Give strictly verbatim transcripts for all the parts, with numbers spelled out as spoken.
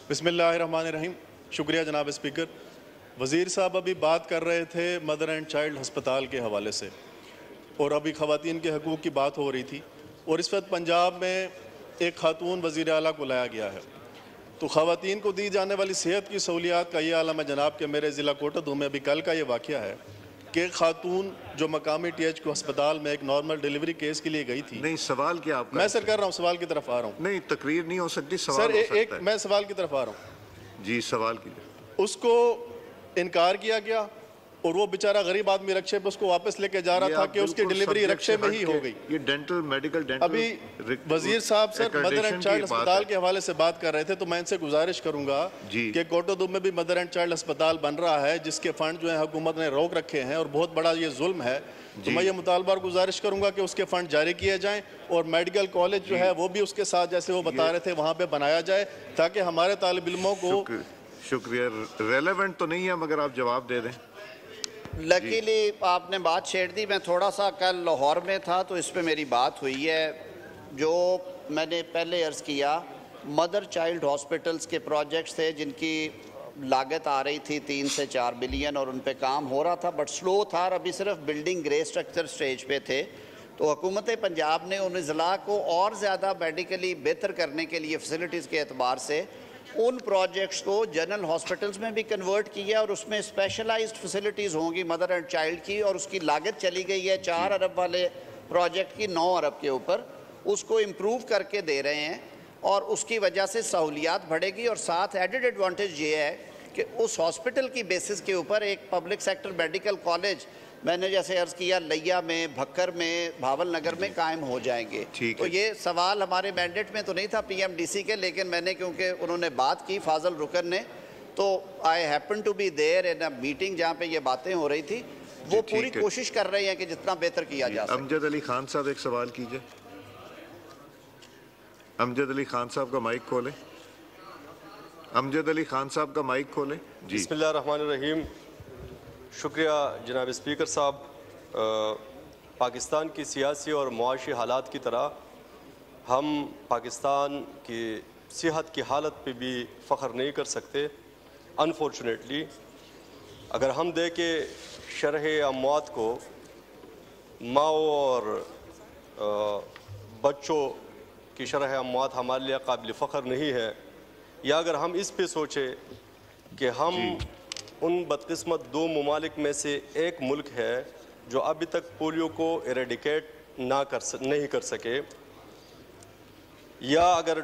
बिस्मिल्लाहिर्रहमानिर्रहीम। शुक्रिया जनाब स्पीकर। वज़ीर साहब अभी बात कर रहे थे मदर एंड चाइल्ड हस्पताल के हवाले से, और अभी ख़वातीन के हकूक़ की बात हो रही थी, और इस वक्त पंजाब में एक खातून वज़ीर आला को लाया गया है। तो ख़वातीन को दी जाने वाली सेहत की सहूलियात का ये आलम है जनाब के मेरे ज़िला कोटद्दू में अभी कल का ये वाक़या है कि खातून जो मकामी टी एच को अस्पताल में एक नॉर्मल डिलीवरी केस के लिए गई थी। नहीं, सवाल क्या आपका? मैं सर कर रहा हूँ, सवाल की तरफ आ रहा हूँ। नहीं, तकरीर नहीं हो सकती, सवाल सर हो ए, सकता एक है। मैं सवाल की तरफ आ रहा हूँ। जी, सवाल कीजिए। उसको इनकार किया गया और वो बेचारा गरीब आदमी रक्शे पे उसको वापस लेके जा रहा था कि उसकी डिलीवरी रक्शे में ही हो गई। ये डेंटल मेडिकल डेंटल अभी वजीर साहब सर मदर एंड चाइल्ड अस्पताल के हवाले से बात कर रहे थे, तो मैं इनसे गुजारिश करूंगा कि कोटद्दू में भी मदर एंड चाइल्ड अस्पताल बन रहा है जिसके फंड जो है हुकूमत ने रोक रखे हैं और बहुत बड़ा ये जुल्म है। तो मैं ये मुतालबा और गुजारिश करूंगा कि उसके फंड जारी किए जाएं और मेडिकल कॉलेज जो है वो भी उसके साथ जैसे वो बता रहे थे वहाँ पे बनाया जाए ताकि हमारे तालिब इल्मों को। शुक्रिया। रेलेवेंट तो नहीं है मगर आप जवाब दे दें। लकीली आपने बात छेड़ दी। मैं थोड़ा सा कल लाहौर में था तो इस पे मेरी बात हुई है। जो मैंने पहले अर्ज़ किया, मदर चाइल्ड हॉस्पिटल्स के प्रोजेक्ट्स थे जिनकी लागत आ रही थी तीन से चार बिलियन और उन पे काम हो रहा था, बट स्लो था और अभी सिर्फ बिल्डिंग ग्रे स्ट्रक्चर स्टेज पे थे। तो हुकूमत पंजाब ने उन अज़ला को और ज़्यादा मेडिकली बेहतर करने के लिए फैसिलिटीज़ के एतबार से उन प्रोजेक्ट्स को जनरल हॉस्पिटल्स में भी कन्वर्ट किया और उसमें स्पेशलाइज्ड फैसिलिटीज़ होंगी मदर एंड चाइल्ड की, और उसकी लागत चली गई है चार अरब वाले प्रोजेक्ट की नौ अरब के ऊपर। उसको इम्प्रूव करके दे रहे हैं और उसकी वजह से सहूलियात बढ़ेगी। और साथ एडेड एडवांटेज ये है कि उस हॉस्पिटल की बेसिस के ऊपर एक पब्लिक सेक्टर मेडिकल कॉलेज मैंने जैसे अर्ज़ किया लिया में, भक्कर में, भावल नगर में कायम हो जाएंगे। तो ये सवाल हमारे मैंडेट में तो नहीं था पीएमडीसी के, लेकिन मैंने क्योंकि उन्होंने बात की फाजल रुकन ने, तो I happen to be there in a meeting जहाँ पे ये बातें हो रही थी। वो पूरी कोशिश कर रहे हैं कि जितना बेहतर किया जा सके। अमजद अली खान साहब एक सवाल कीजिए। अमजद अली खान साहब का माइक खोलें। अमजद अली खान साहब का माइक खोलें। जी। बिस्मिल्लाहिर्रहमानिर्रहीम। शुक्रिया जनाब स्पीकर साहब। पाकिस्तान की सियासी और मुआशी हालात की तरह हम पाकिस्तान की सेहत की हालत पे भी फ़ख्र नहीं कर सकते। अनफॉर्चुनेटली अगर हम देखें शरह अमवात को, माओ और बच्चों की शरह अमवात हमारे लिए काबिल फ़ख्र नहीं है, या अगर हम इस पे सोचें कि हम उन बदकिस्मत दो ममालिक में से एक मुल्क है जो अभी तक पोलियो को एरेडिकेट ना कर नहीं कर सके, या अगर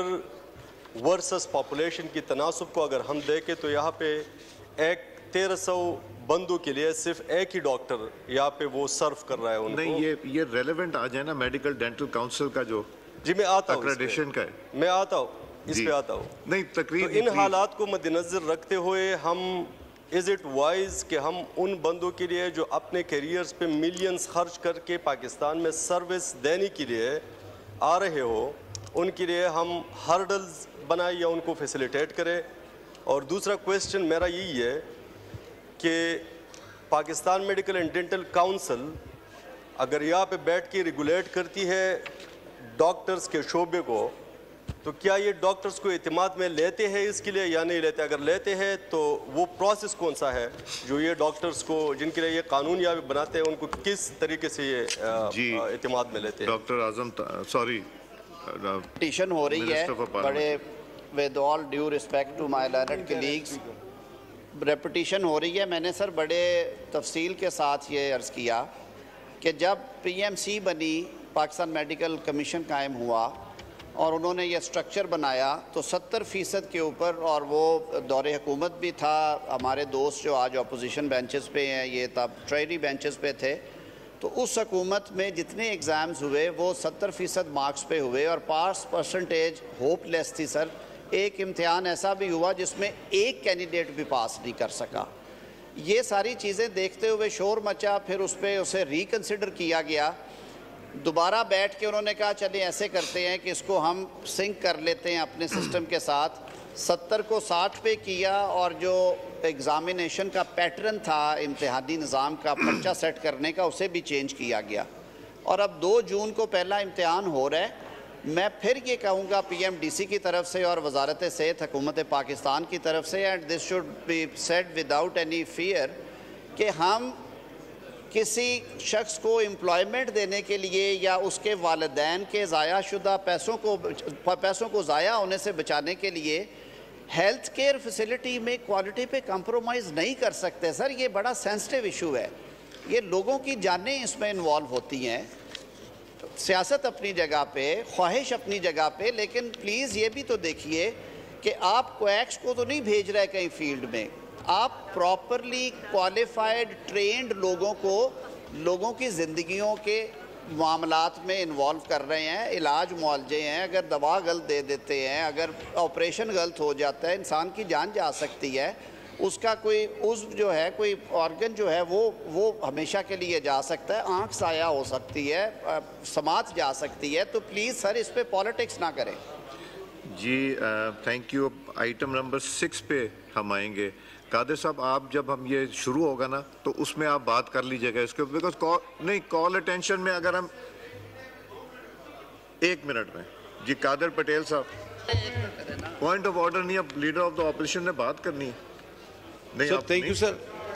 डॉक्टर वर्सेस पॉपुलेशन की तनासब को अगर हम देखें तो यहाँ पे एक तेरह सौ बंदों के लिए सिर्फ एक ही डॉक्टर यहाँ पे वो सर्व कर रहा है उनको। नहीं, ये ये रेलेवेंट आ जाए ना मेडिकल डेंटल काउंसिल का जो जी मैं आता हूँ एक्रेडिटेशन का है, मैं आता हूँ इस पे आता हूँ। नहीं तकरीर तो इन हालात को मद्देनजर रखते हुए हम इज़ इट वाइज कि हम उन बंदों के लिए जो अपने करियर्स पे मिलियंस खर्च करके पाकिस्तान में सर्विस देने के लिए आ रहे हो, उनके लिए हम हर्डल्स बनाए या उनको फैसिलिटेट करें। और दूसरा क्वेश्चन मेरा यही है कि Pakistan medical and dental council अगर यहाँ पे बैठ के रेगुलेट करती है डॉक्टर्स के शोबे को, तो क्या ये डॉक्टर्स को एतमाद में लेते हैं इसके लिए या नहीं लेते? अगर लेते हैं तो वो प्रोसेस कौन सा है जो ये डॉक्टर्स को जिनके लिए ये कानून या बनाते हैं उनको किस तरीके से ये एतमाद में लेते हैं? डॉक्टर आजम सॉरी पिटीशन हो रही है बड़े, with all due respect to my learned colleagues, repetition हो रही है। मैंने सर बड़े तफसील के साथ ये अर्ज़ किया कि जब पीएमसी बनी, पाकिस्तान मेडिकल कमीशन कायम हुआ और उन्होंने ये स्ट्रक्चर बनाया तो सत्तर फ़ीसद के ऊपर, और वो दौरे हुकूमत भी था, हमारे दोस्त जो आज अपोजिशन बेंचेस पे हैं ये तब ट्रेरी बेंचेस पे थे, तो उस हुकूमत में जितने एग्ज़ाम्स हुए वो सत्तर फ़ीसद मार्क्स पे हुए और पास परसेंटेज होपलेस थी सर। एक इम्तिहान ऐसा भी हुआ जिसमें एक कैंडिडेट भी पास नहीं कर सका। ये सारी चीज़ें देखते हुए शोर मचा, फिर उस पर उसे रिकन्सिडर किया गया। दोबारा बैठ के उन्होंने कहा चलिए ऐसे करते हैं कि इसको हम सिंक कर लेते हैं अपने सिस्टम के साथ। सत्तर को साठ पे किया और जो एग्ज़ामिनेशन का पैटर्न था इम्तिहानी निज़ाम का पर्चा सेट करने का, उसे भी चेंज किया गया। और अब दो जून को पहला इम्तिहान हो रहा है मैं फिर ये कहूँगा पी एम डी सी की तरफ से और वजारत सेहत हुकूमत पाकिस्तान की तरफ से, and this should be said without any fear, कि हम किसी शख्स को एम्प्लॉयमेंट देने के लिए या उसके वालिदैन के ज़ाया शुदा पैसों को पैसों को ज़ाया होने से बचाने के लिए हेल्थ केयर फैसिलिटी में क्वालिटी पे कंप्रोमाइज़ नहीं कर सकते सर। ये बड़ा सेंसिटिव इशू है, ये लोगों की जानें इसमें इन्वॉल्व होती हैं। सियासत अपनी जगह पे, ख्वाहिश अपनी जगह पे, लेकिन प्लीज़ ये भी तो देखिए कि आप कोएक्स को तो नहीं भेज रहे कहीं फील्ड में, आप प्रॉपरली क्वालिफाइड ट्रेंड लोगों को लोगों की ज़िंदगियों के मामलात में इन्वॉल्व कर रहे हैं। इलाज मुआलजे हैं, अगर दवा गलत दे देते हैं, अगर ऑपरेशन गलत हो जाता है, इंसान की जान जा सकती है, उसका कोई उज़्व जो है, कोई ऑर्गन जो है वो वो हमेशा के लिए जा सकता है, आँख साया हो सकती है, समात जा सकती है। तो प्लीज़ सर इस पे पॉलिटिक्स ना करें जी। Thank you. Item number six पे हम आएंगे। कादिर साहब, आप जब हम ये शुरू होगा ना तो उसमें आप बात कर लीजिएगा इसके, बिकॉज कॉल नहीं, कॉल अटेंशन में अगर हम एक मिनट में जी। कादिर पटेल साहब, पॉइंट ऑफ ऑर्डर नहीं, अब लीडर ऑफ द ऑपोजिशन ने बात करनी है। नहीं सर, थैंक यू सर।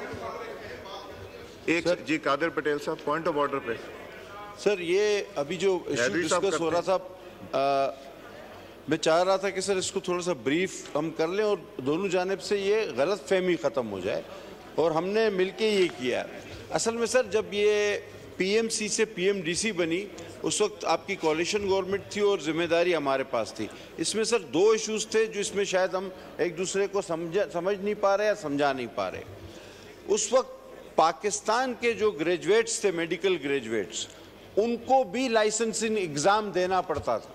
एक सर, जी कादिर पटेल साहब, पॉइंट ऑफ ऑर्डर पे। सर ये अभी जो इशू डिस्कस हो रहा था, मैं चाह रहा था कि सर इसको थोड़ा सा ब्रीफ हम कर लें और दोनों जानिब से ये गलत फहमी ख़त्म हो जाए, और हमने मिलके ये किया। असल में सर जब ये पीएमसी से पीएमडीसी बनी उस वक्त आपकी कोalition गवर्नमेंट थी और जिम्मेदारी हमारे पास थी। इसमें सर दो इश्यूज थे जो इसमें शायद हम एक दूसरे को समझ समझ नहीं पा रहे या समझा नहीं पा रहे। उस वक्त पाकिस्तान के जो ग्रेजुएट्स थे, मेडिकल ग्रेजुएट्स, उनको भी लाइसेंसिंग एग्ज़ाम देना पड़ता था।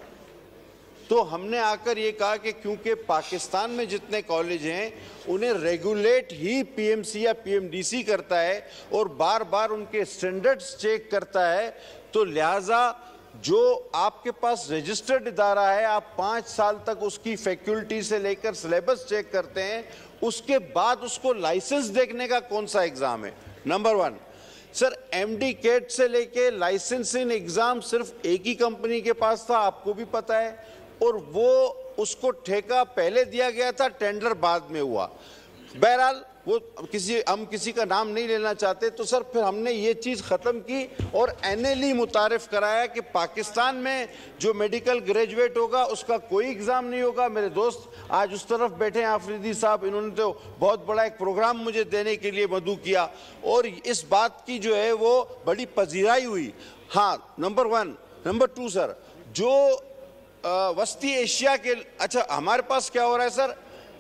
तो हमने आकर ये कहा कि क्योंकि पाकिस्तान में जितने कॉलेज हैं उन्हें रेगुलेट ही पीएमसी या पीएमडीसी करता है और बार बार उनके स्टैंडर्ड्स चेक करता है, तो लिहाजा जो आपके पास रजिस्टर्ड इदारा है, आप पाँच साल तक उसकी फैकल्टी से लेकर सिलेबस चेक करते हैं, उसके बाद उसको लाइसेंस देखने का कौन सा एग्ज़ाम है। Number one sir, MD CAT से लेके लाइसेंसिंग एग्ज़ाम सिर्फ एक ही कंपनी के पास था, आपको भी पता है, और वो उसको ठेका पहले दिया गया था, टेंडर बाद में हुआ। बहरहाल वो किसी हम किसी का नाम नहीं लेना चाहते। तो सर फिर हमने ये चीज़ ख़त्म की और एनएलई मुतारिफ कराया कि पाकिस्तान में जो मेडिकल ग्रेजुएट होगा उसका कोई एग्ज़ाम नहीं होगा। मेरे दोस्त आज उस तरफ बैठे हैं, आफरीदी साहब, इन्होंने तो बहुत बड़ा एक प्रोग्राम मुझे देने के लिए मदऊ किया और इस बात की जो है वो बड़ी पजीराई हुई। हाँ, number one. Number two sir, जो वस्ती एशिया के, अच्छा हमारे पास क्या हो रहा है सर,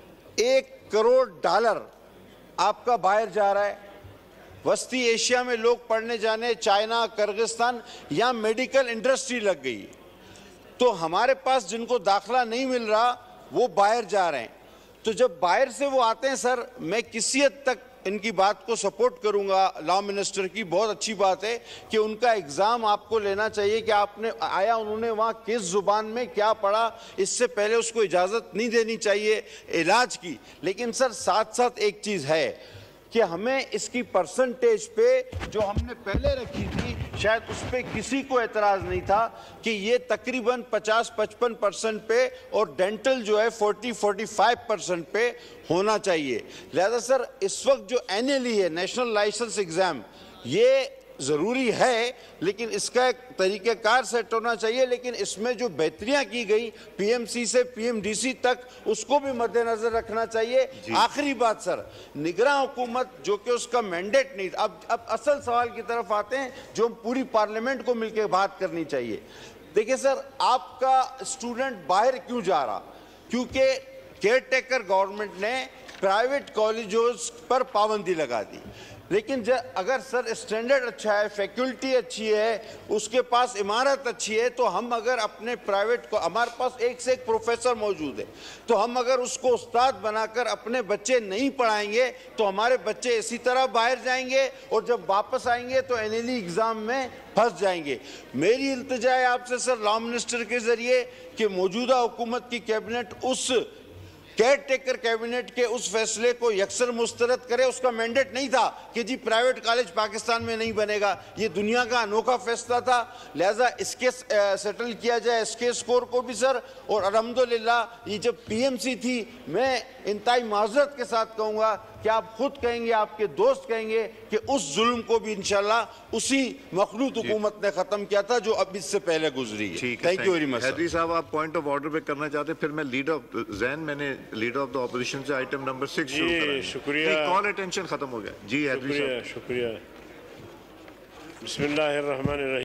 एक करोड़ डॉलर आपका बाहर जा रहा है। वस्ती एशिया में लोग पढ़ने जाने, चाइना, किर्गिस्तान, यहाँ मेडिकल इंडस्ट्री लग गई, तो हमारे पास जिनको दाखला नहीं मिल रहा वो बाहर जा रहे हैं। तो जब बाहर से वो आते हैं सर, मैं किसी हद तक इनकी बात को सपोर्ट करूंगा, लॉ मिनिस्टर की बहुत अच्छी बात है कि उनका एग्ज़ाम आपको लेना चाहिए कि आपने आया उन्होंने वहाँ किस ज़ुबान में क्या पढ़ा, इससे पहले उसको इजाज़त नहीं देनी चाहिए इलाज की। लेकिन सर साथ साथ एक चीज़ है कि हमें इसकी परसेंटेज पे जो हमने पहले रखी थी, शायद उस पर किसी को एतराज़ नहीं था कि ये तकरीबन पचास पचपन परसेंट पे और डेंटल जो है चालीस पैंतालीस परसेंट पे होना चाहिए। लिहाजा सर इस वक्त जो एनएलई है, नेशनल लाइसेंस एग्ज़ाम, ये ज़रूरी है, लेकिन इसका एक तरीक़ेकार सेट होना चाहिए। लेकिन इसमें जो बेहतरियाँ की गई पीएमसी से पीएमडीसी तक, उसको भी मद्देनज़र रखना चाहिए। आखिरी बात सर, निगरान हुकूमत जो कि उसका मैंडेट नहीं, अब अब असल सवाल की तरफ आते हैं जो हम पूरी पार्लियामेंट को मिलकर बात करनी चाहिए। देखिए सर, आपका स्टूडेंट बाहर क्यों जा रहा? क्योंकि केयर टेकर गवर्नमेंट ने प्राइवेट कॉलेजों पर पाबंदी लगा दी। लेकिन जब अगर सर स्टैंडर्ड अच्छा है, फैकल्टी अच्छी है, उसके पास इमारत अच्छी है, तो हम अगर अपने प्राइवेट को, हमारे पास एक से एक प्रोफेसर मौजूद है, तो हम अगर उसको उस्ताद बनाकर अपने बच्चे नहीं पढ़ाएंगे तो हमारे बच्चे इसी तरह बाहर जाएंगे और जब वापस आएंगे तो एनएलई एग्ज़ाम में फंस जाएंगे। मेरी इल्तिजा है आपसे सर, लॉ मिनिस्टर के ज़रिए, कि मौजूदा हुकूमत की कैबिनेट उस केयर टेकर कैबिनेट के उस फैसले को यकसर मुस्तरद करे। उसका मैंडेट नहीं था कि जी प्राइवेट कॉलेज पाकिस्तान में नहीं बनेगा, ये दुनिया का अनोखा फैसला था। लिहाजा इसके सेटल किया जाए इसके स्कोर को भी सर। और अल्हम्दुलिल्लाह ये जब पीएमसी थी, मैं इंतहाई माजरत के साथ कहूँगा कि आप खुद कहेंगे, आपके दोस्त कहेंगे कि उस जुल्म को भी इंशाल्लाह उसी मखलूत हुकूमत ने ख़त्म किया था जो अब इससे पहले गुजरी है। Thank you very much. Haidari साहब आप पॉइंट ऑफ ऑर्डर पे करना चाहते हैं, फिर मैं लीडर ऑफ जैन मैंने लीडर ऑफ द ऑपोजिशन से आइटम नंबर सिक्स शुरू करा। शुक्रिया। कॉल अटेंशन खत्म हो गया जी। हैदरी साहब शुक्रिया। बिस्मिल्लाहिर्रहमानिर्रहीम।